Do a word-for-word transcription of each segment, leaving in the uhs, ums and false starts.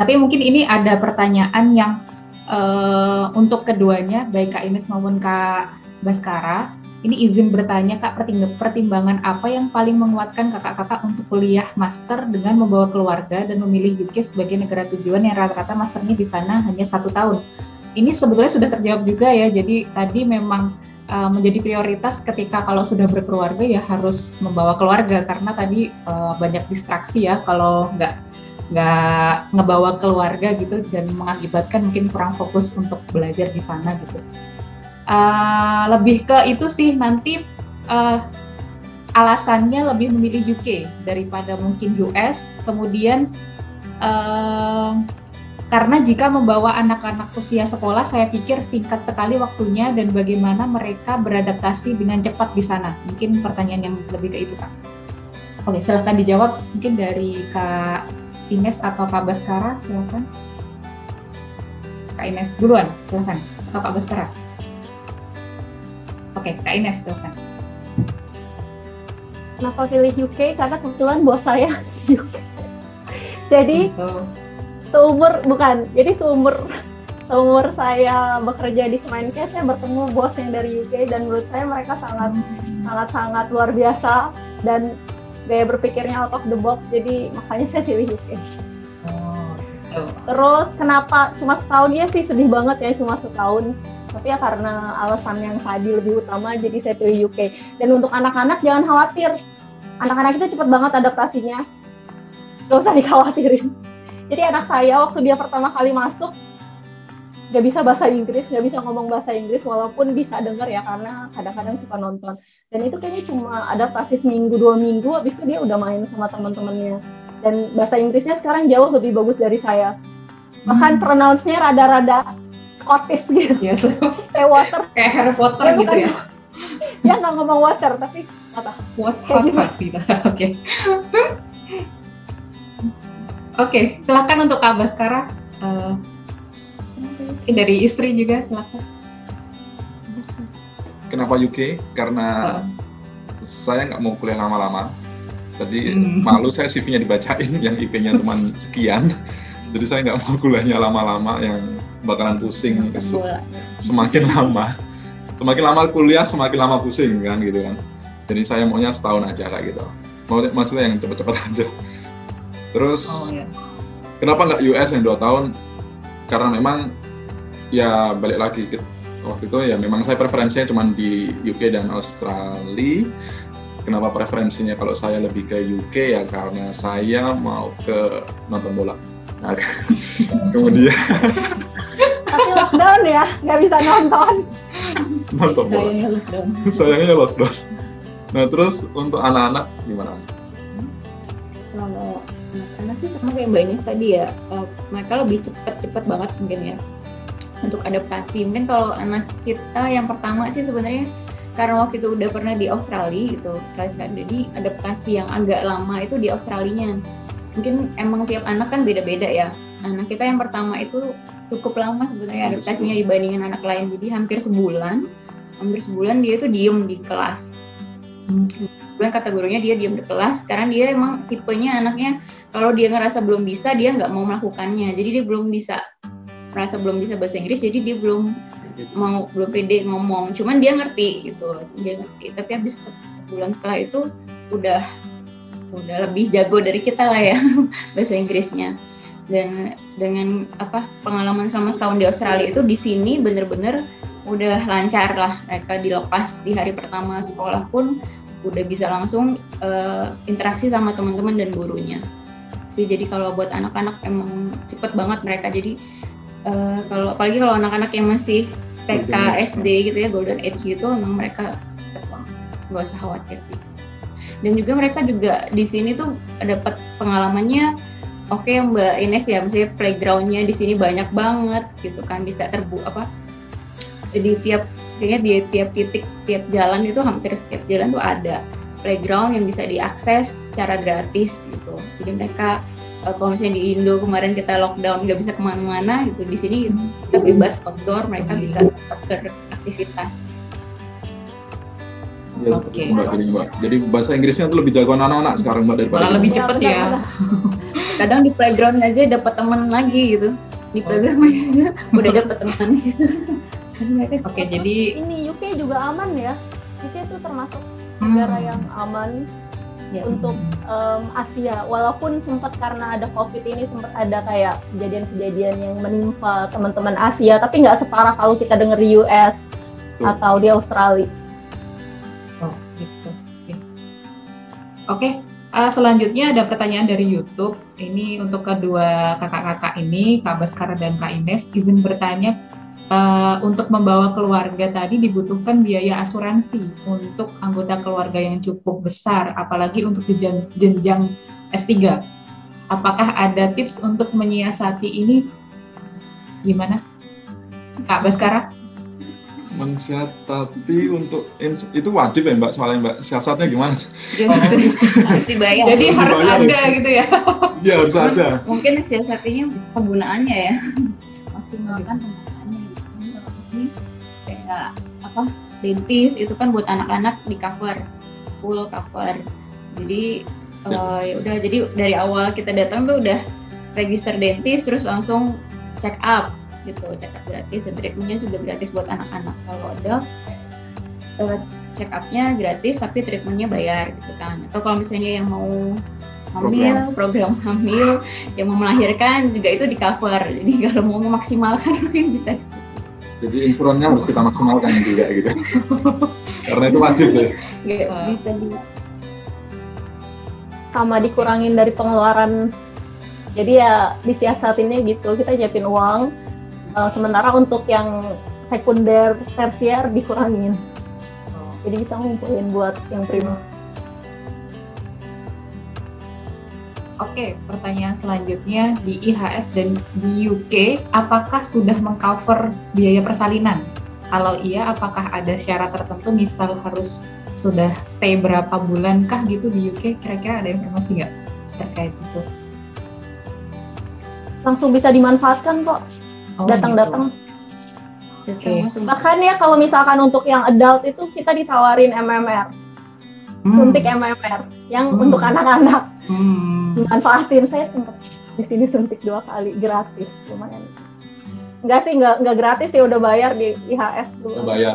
Tapi mungkin ini ada pertanyaan yang uh, untuk keduanya, baik Kak Ines maupun Kak Baskara. Ini izin bertanya Kak, pertimbangan apa yang paling menguatkan kakak-kakak untuk kuliah master dengan membawa keluarga dan memilih U K sebagai negara tujuan yang rata-rata masternya di sana hanya satu tahun? Ini sebetulnya sudah terjawab juga ya, jadi tadi memang uh, menjadi prioritas ketika kalau sudah berkeluarga ya harus membawa keluarga, karena tadi uh, banyak distraksi ya kalau nggak nggak ngebawa keluarga gitu dan mengakibatkan mungkin kurang fokus untuk belajar di sana gitu. Uh, lebih ke itu sih nanti uh, alasannya lebih memilih U K daripada mungkin U S. Kemudian uh, karena jika membawa anak-anak usia sekolah, saya pikir singkat sekali waktunya dan bagaimana mereka beradaptasi dengan cepat di sana. Mungkin pertanyaan yang lebih ke itu Kak. Oke, silahkan dijawab mungkin dari Kak Ines atau Kak Baskara, silakan. Kak Ines duluan, silakan. Atau Kak Baskara. Oke, Kak Ines, silakan. Kenapa pilih U K? Karena kebetulan bos saya U K. Jadi Betul. seumur bukan, jadi seumur seumur saya bekerja di Kemenkes, saya bertemu bos yang dari U K dan menurut saya mereka sangat hmm. sangat sangat luar biasa dan gaya berpikirnya out of the box. Jadi makanya saya pilih U K. Oh, betul. Terus kenapa cuma setahun? Ya sih sedih banget ya cuma setahun. Tapi ya karena alasan yang tadi lebih utama, jadi saya pilih U K. Dan untuk anak-anak jangan khawatir, anak-anak itu cepat banget adaptasinya, gak usah dikhawatirin. Jadi anak saya waktu dia pertama kali masuk, gak bisa bahasa Inggris, gak bisa ngomong bahasa Inggris, walaupun bisa denger ya, karena kadang-kadang suka nonton. Dan itu kayaknya cuma adaptasi seminggu, dua minggu, habis itu dia udah main sama teman-temannya. Dan bahasa Inggrisnya sekarang jauh lebih bagus dari saya. Bahkan hmm. pronounce-nya rada-rada Scottish gitu, yes. kayak water, kayak Harry Potter gitu ya. Dia nggak ngomong water, tapi apa? Water gitu. Oke. Oke, silakan untuk Kak Baskara. Uh, dari istri juga silakan. Kenapa U K? Karena uh. saya nggak mau kuliah lama-lama. Jadi hmm. malu saya C V-nya dibacain yang I P-nya cuma sekian. Jadi saya nggak mau kuliahnya lama-lama yang bakalan pusing semakin lama semakin lama kuliah semakin lama pusing kan gitu kan. Jadi saya maunya setahun aja kayak gitu, mau maksudnya yang cepet-cepet aja. Terus oh, yeah. Kenapa nggak U S yang dua tahun? Karena memang ya balik lagi ke, waktu itu ya memang saya preferensinya cuma di U K dan Australia. Kenapa preferensinya kalau saya lebih ke U K ya karena saya mau ke nonton bola. Nah, kemudian tapi lockdown ya, nggak bisa nonton. Nonton bola. Sayangnya lockdown. Sayangnya lockdown. Nah terus untuk anak-anak gimana? Kalau anak-anak sih sama kayak Mbak Ines tadi ya, uh, mereka lebih cepat-cepat banget mungkin ya untuk adaptasi. Mungkin kalau anak kita yang pertama sih sebenarnya karena waktu itu udah pernah di Australia gitu, jadi adaptasi yang agak lama itu di Australianya. Mungkin emang tiap anak kan beda-beda ya. Anak kita yang pertama itu cukup lama sebenarnya adaptasinya dibandingin anak lain. Jadi hampir sebulan, hampir sebulan dia itu diem di kelas. Sebulan kata gurunya dia diem di kelas. Karena dia emang tipenya anaknya kalau dia ngerasa belum bisa dia nggak mau melakukannya. Jadi dia belum bisa, merasa belum bisa bahasa Inggris. Jadi dia belum mau belum pede ngomong. Cuman dia ngerti gitu, dia ngerti. Tapi habis sebulan setelah itu udah udah lebih jago dari kita lah ya bahasa Inggrisnya. Dan dengan apa pengalaman selama setahun di Australia itu di sini bener-bener udah lancar lah, mereka dilepas di hari pertama sekolah pun udah bisa langsung uh, interaksi sama teman-teman dan gurunya sih. Jadi kalau buat anak-anak emang cepet banget mereka. Jadi uh, kalau apalagi kalau anak-anak yang masih T K, S D gitu ya, golden age gitu, emang mereka cepet banget, nggak usah khawatir sih. Dan juga mereka juga di sini tuh dapat pengalamannya oke okay, Mbak Ines ya, misalnya playgroundnya di sini banyak banget gitu kan, bisa terbu apa di tiap kayaknya di tiap titik tiap jalan itu hampir setiap jalan tuh ada playground yang bisa diakses secara gratis gitu. Jadi mereka kalau misalnya di Indo kemarin kita lockdown nggak bisa kemana-mana gitu, di sini kita bebas outdoor, mereka bisa tetap beraktivitas. Ya, okay. Mbak, jadi, Mbak. Jadi bahasa Inggrisnya tuh lebih jagoan anak-anak sekarang Mbak daripada malah lebih cepet ya. kadang di playground aja dapat teman lagi gitu, di playground aja udah dapat teman gitu. Oke, okay, jadi ini U K juga aman ya. U K itu termasuk negara hmm. yang aman ya. Untuk um, Asia. Walaupun sempat karena ada COVID ini sempat ada kayak kejadian-kejadian yang menimpa teman-teman Asia, tapi nggak separah kalau kita dengar di U S hmm. atau di Australia. Oh, gitu. Oke. Okay. Uh, selanjutnya ada pertanyaan dari YouTube. Ini untuk kedua kakak-kakak ini, Kak Baskara dan Kak Ines, izin bertanya, uh, untuk membawa keluarga tadi dibutuhkan biaya asuransi untuk anggota keluarga yang cukup besar, apalagi untuk jen- jenjang S tiga. Apakah ada tips untuk menyiasati ini? Gimana, Kak Baskara? Mensiasati untuk itu wajib ya Mbak, soalnya Mbak, siasatnya gimana? Ya, harus dibayar. Jadi harus harus dibayar. Ada gitu ya? Iya harus ada. Mungkin siasatinya penggunaannya ya, maksimalkan penggunaannya. Ini kayak apa? Dentis itu kan buat anak-anak di cover, full cover. Jadi ya. uh, ya udah, jadi dari awal kita datang tuh udah register dentis, terus langsung check up. Gitu, check up gratis dan treatmentnya juga gratis buat anak-anak. Kalau ada uh, check up-nya gratis tapi treatmentnya bayar gitu kan. Atau kalau misalnya yang mau hamil, program, program hamil, yang mau melahirkan juga itu di cover. Jadi kalau mau memaksimalkan mungkin bisa. Jadi insurannya harus kita maksimalkan juga gitu. Karena itu wajib deh. Gak uh. bisa di sama dikurangin dari pengeluaran. Jadi ya disiasatinnya gitu, kita nyiapin uang. Uh, sementara untuk yang sekunder, tersier dikurangin. Oh. Jadi kita ngumpulin buat yang primer. Oke, pertanyaan selanjutnya di I H S dan di U K, apakah sudah mengcover biaya persalinan? Kalau iya, apakah ada syarat tertentu, misal harus sudah stay berapa bulan kah gitu di U K? Kira-kira ada informasi nggak terkait itu? Langsung bisa dimanfaatkan kok. Oh, datang-datang. Oke. Okay. Bahkan ya kalau misalkan untuk yang adult itu kita ditawarin M M R, hmm. suntik M M R yang hmm. untuk anak-anak. Hmm. Manfaatin, saya sempat di sini suntik dua kali gratis, lumayan. Enggak sih, enggak enggak gratis sih, udah bayar di I H S dulu. Udah bayar.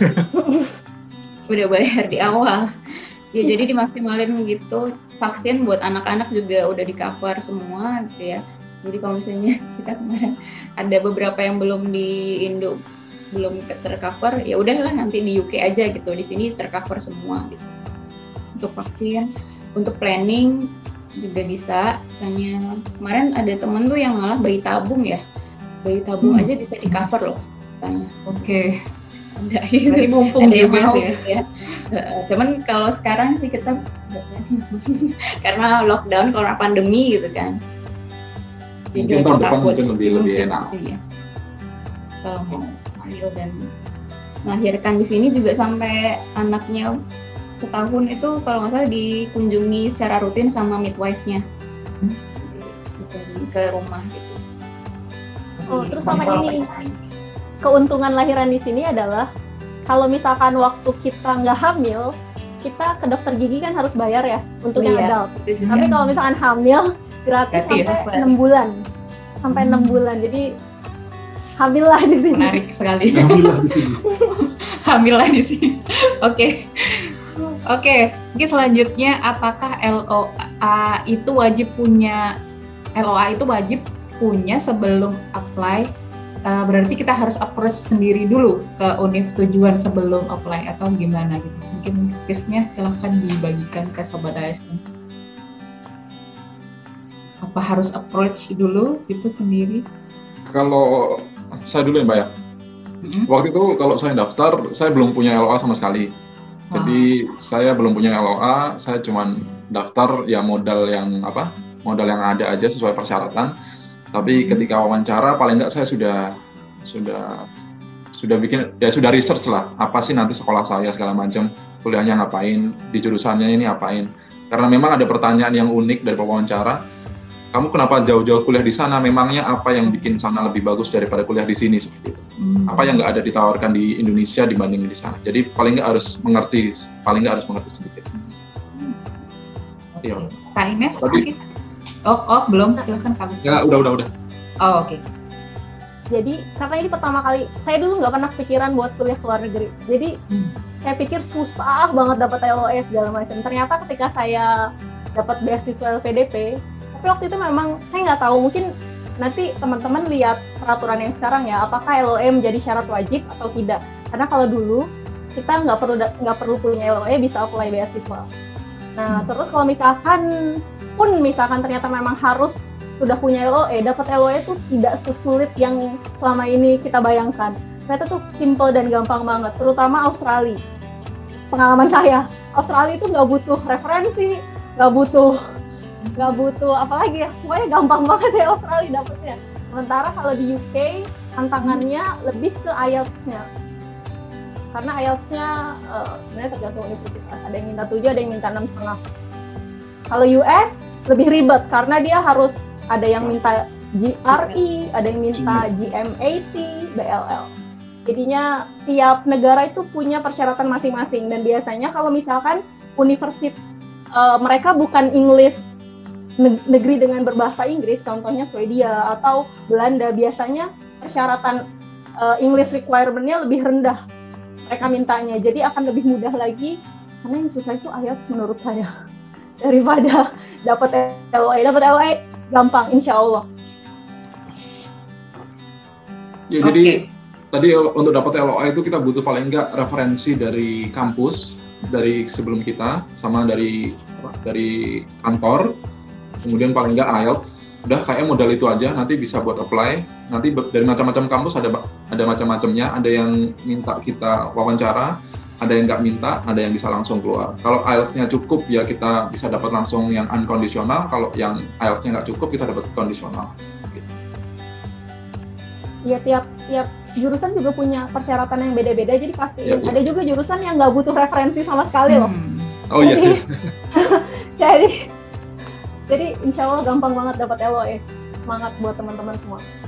Udah bayar di awal. Ya jadi dimaksimalin gitu. Vaksin buat anak-anak juga udah di cover semua gitu ya. Jadi kalau misalnya kita kemarin ada beberapa yang belum di Indo belum tercover, ya udahlah nanti di U K aja gitu. Di sini tercover semua gitu. Untuk vaksin, untuk planning juga bisa. Misalnya kemarin ada temen tuh yang malah bayi tabung ya, bayi tabung hmm. aja bisa di cover loh, katanya. Oke. Okay. Ada, jadi mumpung ada yang mau ya. ya. Uh, cuman kalau sekarang sih kita karena lockdown, karena pandemi gitu kan. Mungkin tahun depan mungkin lebih lebih enak. Ya. Kalau mau hamil dan melahirkan di sini juga sampai anaknya setahun itu kalau nggak salah dikunjungi secara rutin sama midwife-nya hmm? ke rumah gitu. Oh, terus sama ini keuntungan lahiran di sini adalah kalau misalkan waktu kita nggak hamil, kita ke dokter gigi kan harus bayar ya untuk oh, yang iya. adult. Tapi kalau misalkan hamil gratis, gratis sampai enam bulan, sampai enam hmm. bulan. Jadi hamillah di sini. Menarik sekali. Hamillah di sini. Hamillah di sini. Oke, oke. Mungkin selanjutnya, apakah L O A itu wajib punya? L O A itu wajib punya sebelum apply. Uh, berarti kita harus approach sendiri dulu ke univ tujuan sebelum apply atau gimana gitu. Mungkin tipsnya silahkan dibagikan ke Sobat A S N. Apa harus approach dulu itu sendiri? Kalau saya dulu ya Mbak ya, mm-hmm. waktu itu kalau saya daftar, saya belum punya L O A sama sekali. Wow. Jadi saya belum punya L O A, saya cuma daftar ya modal yang apa, modal yang ada aja sesuai persyaratan. Tapi mm-hmm. ketika wawancara, paling enggak saya sudah sudah sudah bikin ya sudah research lah, apa sih nanti sekolah saya segala macam, kuliahnya ngapain, di jurusannya ini ngapain. Karena memang ada pertanyaan yang unik dari wawancara. Kamu kenapa jauh-jauh kuliah di sana? Memangnya apa yang bikin sana lebih bagus daripada kuliah di sini seperti itu? Hmm. Apa yang nggak ada ditawarkan di Indonesia dibanding di sana? Jadi paling nggak harus mengerti, paling nggak harus mengerti sedikit. Hmm. Okay. Kak Ines, Tadi, Oh, oh belum, silahkan Kak Baskara. Ya, udah, udah, udah. Oh, oke. Okay. Jadi karena ini pertama kali, saya dulu nggak pernah pikiran buat kuliah ke luar negeri. Jadi hmm. saya pikir susah banget dapat L O E segala macam. Ternyata ketika saya dapat beasiswa L P D P, tapi waktu itu memang saya nggak tahu, mungkin nanti teman-teman lihat peraturan yang sekarang ya, apakah L O E menjadi syarat wajib atau tidak. Karena kalau dulu kita nggak perlu nggak perlu punya L O E bisa apply beasiswa. Nah hmm. terus kalau misalkan pun misalkan ternyata memang harus sudah punya L O E, dapat L O E itu tidak sesulit yang selama ini kita bayangkan. Ternyata tuh simple dan gampang banget, terutama Australia. Pengalaman saya, Australia itu nggak butuh referensi, nggak butuh, nggak butuh apalagi ya, pokoknya gampang banget ya Australia dapetnya. Sementara kalau di U K, tantangannya lebih ke I E L T S-nya. Karena I E L T S-nya uh, sebenarnya tergantung universitas, ada yang minta tujuh, ada yang minta enam koma lima. Kalau U S lebih ribet, karena dia harus ada yang minta G R E, ada yang minta G M A T, B L L. Jadinya tiap negara itu punya persyaratan masing-masing, dan biasanya kalau misalkan universitas uh, mereka bukan English negeri dengan berbahasa Inggris, contohnya Swedia atau Belanda, biasanya persyaratan uh, English requirement-nya lebih rendah mereka mintanya, jadi akan lebih mudah lagi, karena yang susah itu I E L T S menurut saya daripada dapat L O E. Dapat L O E gampang, insya Allah. Ya, okay. Jadi tadi untuk dapat L O E itu kita butuh paling enggak referensi dari kampus, dari sebelum kita, sama dari dari kantor, kemudian paling enggak I E L T S. Udah kayaknya modal itu aja, nanti bisa buat apply. Nanti dari macam-macam kampus ada ada macam-macamnya, ada yang minta kita wawancara, ada yang nggak minta, ada yang bisa langsung keluar. Kalau I E L T S-nya cukup, ya kita bisa dapat langsung yang unconditional. Kalau yang I E L T S-nya nggak cukup, kita dapat conditional. Iya, tiap tiap jurusan juga punya persyaratan yang beda-beda, jadi pasti ya, ya. Ada juga jurusan yang nggak butuh referensi sama sekali loh. Hmm. Oh iya. Jadi, jadi, jadi insya Allah gampang banget dapat L O E. Semangat buat teman-teman semua.